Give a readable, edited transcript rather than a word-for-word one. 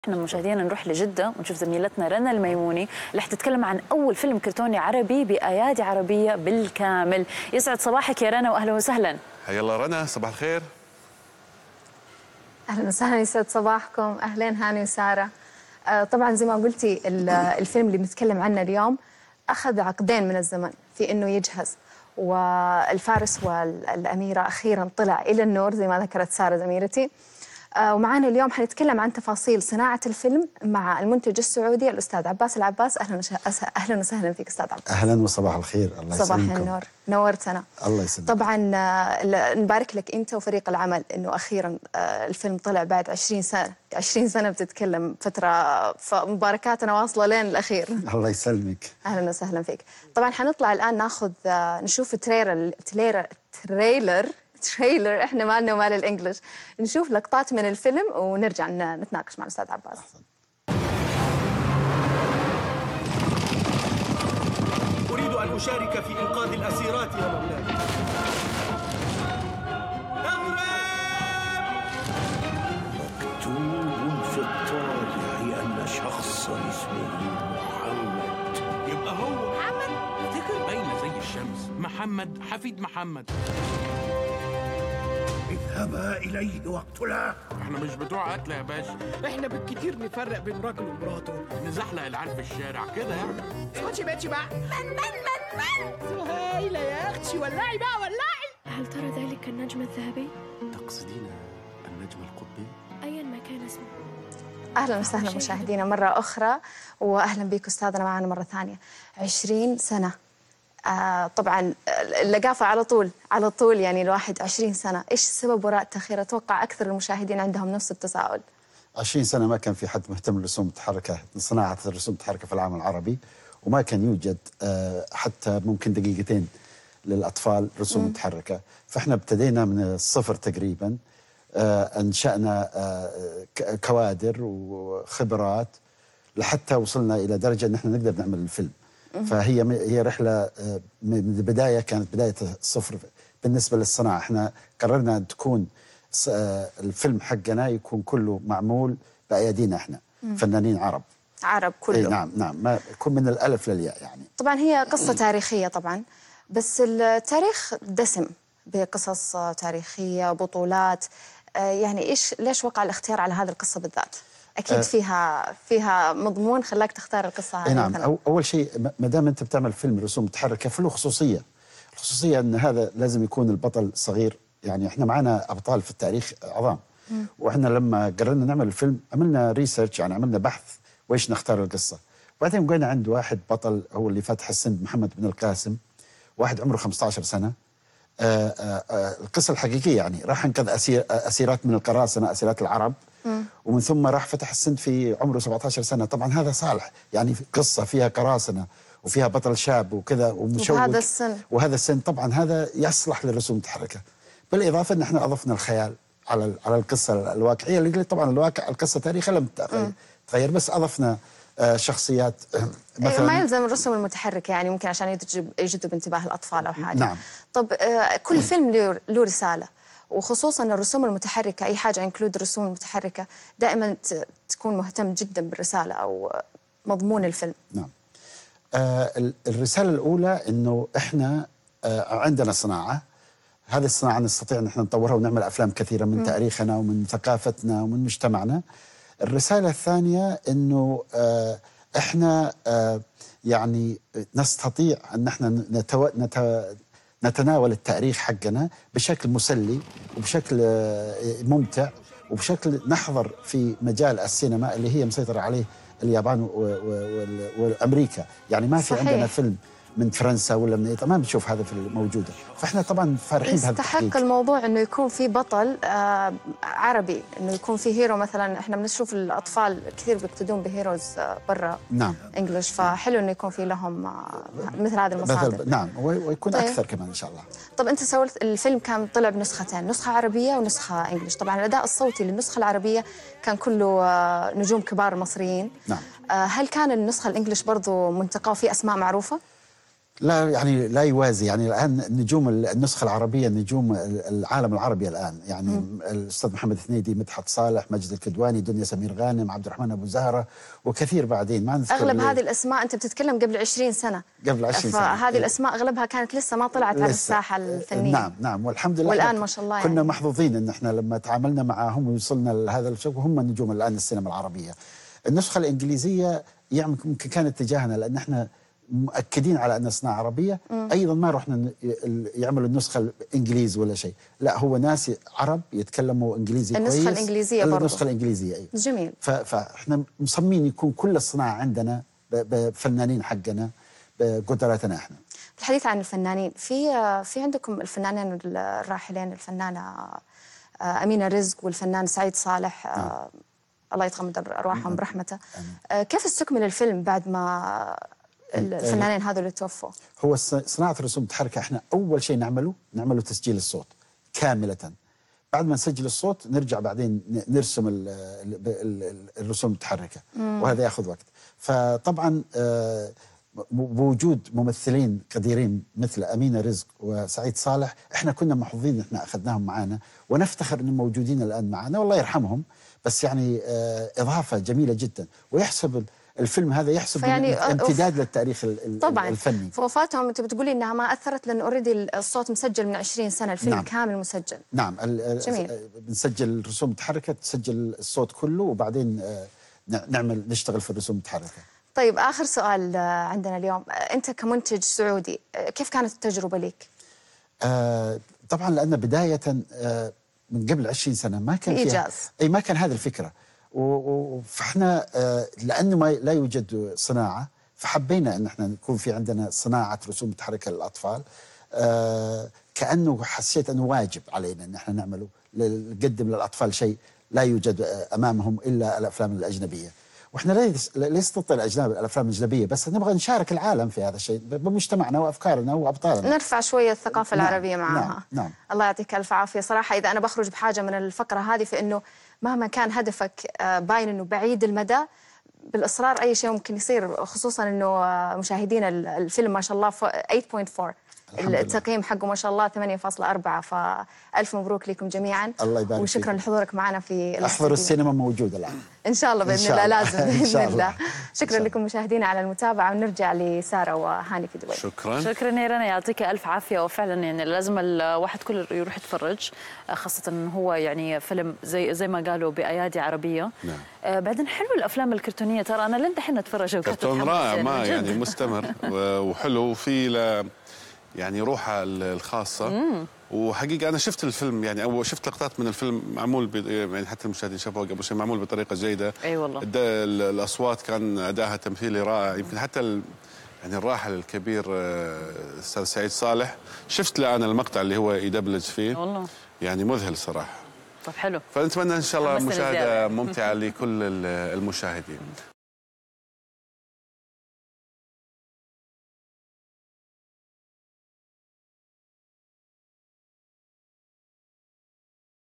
احنا مشاهدينا نروح لجدة ونشوف زميلتنا رنا الميموني اللي حتتكلم عن أول فيلم كرتوني عربي بأيادي عربية بالكامل. يسعد صباحك يا رنا وأهلا وسهلا. حيا الله رنا، صباح الخير. أهلا وسهلا، يسعد صباحكم. أهلين هاني وسارة. طبعا زي ما قلتي الفيلم اللي بنتكلم عنه اليوم أخذ عقدين من الزمن في أنه يجهز، والفارس والأميرة أخيرا طلع إلى النور زي ما ذكرت سارة زميلتي. ومعانا اليوم حنتكلم عن تفاصيل صناعة الفيلم مع المنتج السعودي الأستاذ عباس العباس. أهلا وسهلا فيك أستاذ عباس. أهلا وصباح الخير. الله يسلمكم. صباح النور، نورتنا. الله يسلمك. طبعا نبارك لك أنت وفريق العمل إنه أخيرا الفيلم طلع بعد 20 سنة. 20 سنة بتتكلم فترة، فمباركاتنا واصلة لين الأخير. الله يسلمك. أهلا وسهلا فيك. طبعا حنطلع الآن نشوف تريلر. احنا مالنا ومال الانجليش. نشوف لقطات من الفيلم ونرجع نتناقش مع الاستاذ عباس. اريد ان اشارك في انقاذ الاسيرات يا مولاي. مكتوب في الطالع ان شخصا اسمه محمد. يبقى هو محمد؟ افتكر باينه زي الشمس. محمد حفيد محمد. اذهبا إليه واقتلاه. احنا مش بتوع قتل يا باشا، احنا بالكتير نفرق بين راجل ومراته، نزحلق العيال في الشارع كده يعني. اسكتي بقى من سهيلة يا اختي، ولعي بقى ولعي. هل ترى ذلك النجم الذهبي؟ تقصدين النجم القطبي؟ أيا ما كان اسمه. أهلا وسهلا مشاهدينا مرة أخرى، وأهلا بك أستاذنا معنا مرة ثانية. 20 سنة. طبعا اللقافة على طول يعني الواحد 20 سنة. إيش السبب وراء التأخير؟ أتوقع أكثر المشاهدين عندهم نفس التساؤل. 20 سنة ما كان في حد مهتم بالرسوم المتحركة، صناعة الرسوم المتحركة في العالم العربي، وما كان يوجد حتى ممكن دقيقتين للأطفال رسوم متحركة. فإحنا ابتدينا من الصفر تقريبا. أنشأنا كوادر وخبرات لحتى وصلنا إلى درجة أن احنا نقدر نعمل الفيلم. فهي رحلة من البداية كانت بداية الصفر بالنسبة للصناعة. احنا قررنا أن تكون الفيلم حقنا يكون كله معمول بأيادينا احنا فنانين عرب كله. نعم ما يكون من الألف للياء يعني. طبعا هي قصة تاريخية طبعا، بس التاريخ دسم بقصص تاريخية، بطولات. يعني ليش وقع الاختيار على هذه القصة بالذات؟ أكيد فيها مضمون خلاك تختار القصة هذه. نعم. أول شيء ما دام أنت بتعمل فيلم رسوم متحركة فله خصوصية. الخصوصية أن هذا لازم يكون البطل صغير. يعني إحنا معنا أبطال في التاريخ عظام. وإحنا لما قررنا نعمل الفيلم عملنا ريسيرش، يعني عملنا بحث وإيش نختار القصة. وبعدين قلنا عند واحد بطل هو اللي فتح السند، محمد بن القاسم، واحد عمره 15 سنة. القصة الحقيقية يعني راح انقذ أسيرات من القراصنة، أسيرات العرب. ومن ثم راح فتح السند في عمره 17 سنة. طبعا هذا صالح، يعني قصة فيها قراصنة وفيها بطل شاب وكذا ومشوق، وهذا السن طبعا هذا يصلح للرسوم المتحركة. بالإضافة أن احنا أضفنا الخيال على القصة الواقعية اللي طبعا القصة تاريخها لم تتغير، بس أضفنا شخصيات مثلا ما يلزم الرسوم المتحركة، يعني ممكن عشان يجذب انتباه الأطفال أو حاجة. نعم. طب كل فيلم له رسالة، وخصوصا الرسوم المتحركة، أي حاجة انكلود الرسوم المتحركة دائما تكون مهتم جدا بالرسالة أو مضمون الفيلم. نعم. الرسالة الأولى إنه إحنا عندنا صناعة، هذه الصناعة نستطيع أن احنا نطورها ونعمل أفلام كثيرة من تاريخنا ومن ثقافتنا ومن مجتمعنا. الرسالة الثانية إنه إحنا يعني نستطيع أن احنا نتناول التاريخ حقنا بشكل مسلي وبشكل ممتع وبشكل نحضر في مجال السينما اللي هي مسيطرة عليه اليابان وأمريكا. يعني ما في عندنا فيلم من فرنسا ولا من إيطاليا ما بنشوف هذا في الموجودة. فإحنا طبعا فرحين بهذا التحقيق. يستحق الموضوع إنه يكون في بطل عربي، إنه يكون في هيرو. مثلا إحنا بنشوف الأطفال كثير بيقتدون بهيروز برا. نعم. إنجليش، فحلو إنه يكون في لهم مثل هذه المصادر. نعم، ويكون أكثر كمان إن شاء الله. طب أنت سويت الفيلم كان طلع بنسختين، نسخة عربية ونسخة إنجليش. طبعا الأداء الصوتي للنسخة العربية كان كله نجوم كبار مصريين. نعم. هل كان النسخة الإنجليش برضو منتقى وفي أسماء معروفة؟ لا يعني لا يوازي. يعني الان نجوم النسخه العربيه، نجوم العالم العربي الان، يعني الاستاذ محمد ثنيدي، مدحت صالح، مجد الكدواني، دنيا سمير غانم، عبد الرحمن ابو زهره، وكثير بعدين ما نذكر. اغلب هذه الاسماء انت بتتكلم قبل 20 سنه. قبل 20 سنه. فهذه الاسماء اغلبها كانت لسه ما طلعت على الساحه الفنيه. نعم نعم، والحمد لله. والان ما شاء الله كنا يعني محظوظين ان احنا لما تعاملنا معهم ووصلنا لهذا الشيء، وهم نجوم الان السينما العربيه. النسخه الانجليزيه يعني يمكن كان اتجاهنا، لان احنا مؤكدين على ان صناعه عربيه. ايضا ما رحنا يعملوا النسخه الانجليز ولا شيء، لا، هو ناس عرب يتكلموا انجليزي كويس. النسخه الانجليزيه برضه. النسخه الانجليزيه اي جميل. فاحنا مصممين يكون كل الصناعه عندنا بفنانين حقنا بقدراتنا احنا. الحديث عن الفنانين، في عندكم الفنانين الراحلين، الفنانه امينه رزق والفنان سعيد صالح، الله يتغمد ارواحهم برحمته. كيف استكمل الفيلم بعد ما الفنانين هذول اللي توفوا؟ هو صناعه الرسوم المتحركه احنا اول شيء نعمله تسجيل الصوت كامله. بعد ما نسجل الصوت نرجع بعدين نرسم الرسوم المتحركه، وهذا ياخذ وقت. فطبعا بوجود ممثلين قديرين مثل أمينة رزق وسعيد صالح، احنا كنا محظوظين ان احنا اخذناهم معنا، ونفتخر انهم موجودين الان معنا، والله يرحمهم. بس يعني اضافه جميله جدا، ويحسب الفيلم هذا يحسب يعني امتداد للتاريخ طبعا الفني. فوفاتهم انت بتقولي انها ما اثرت، لان اوريدي الصوت مسجل من 20 سنه، الفيلم نعم. كامل مسجل. نعم. جميل. بنسجل الرسوم المتحركه، تسجل الصوت كله، وبعدين نشتغل في الرسوم المتحركه. طيب آخر سؤال عندنا اليوم، أنت كمنتج سعودي كيف كانت التجربة لك؟ طبعا لأن بداية من قبل 20 سنة ما كان فيها ما كان هذه الفكرة، فاحنا لأنه لا يوجد صناعة، فحبينا أن احنا نكون في عندنا صناعة رسوم متحركة للأطفال. كأنه حسيت أنه واجب علينا أن احنا نعمله، نقدم للأطفال شيء لا يوجد أمامهم إلا الأفلام الأجنبية. واحنا ليس ضد الافلام الاجنبيه، بس نبغى نشارك العالم في هذا الشيء بمجتمعنا وافكارنا وابطالنا، نرفع شويه الثقافه العربيه معها. نعم. الله يعطيك الف عافيه. صراحه اذا انا بخرج بحاجه من الفقره هذه، في انه مهما كان هدفك باين انه بعيد المدى، بالاصرار اي شيء ممكن يصير، خصوصا انه مشاهدين الفيلم ما شاء الله 8.4 التقييم حقه ما شاء الله 8.4، فألف مبروك لكم جميعا. الله يبارك وشكرا فيكم. لحضورك معنا في احضروا السينما موجود الان ان شاء الله باذن الله، لازم باذن الله. شكرا الله. لكم مشاهدينا على المتابعه، ونرجع لساره وهاني في دبي. شكرا يا رنا، يعطيك الف عافيه. وفعلا يعني لازم الواحد كله يروح يتفرج، خاصه انه هو يعني فيلم زي ما قالوا بايادي عربيه. نعم. بعدين حلو الافلام الكرتونيه، ترى انا لين دحين اتفرج كرتون رائع، ما يعني مستمر وحلو، وفي يعني روحه الخاصه. وحقيقه انا شفت الفيلم، يعني او شفت لقطات من الفيلم معمول يعني حتى المشاهدين شافوه قبل شيء، معمول بطريقه جيده. اي والله. الاصوات كان ادائها تمثيلي رائع. يمكن حتى يعني الراحل الكبير الاستاذ سعيد صالح، شفت له انا المقطع اللي هو يدبلج فيه والله، يعني مذهل صراحه. طب حلو. فنتمنى ان شاء الله مشاهده ممتعه لكل المشاهدين.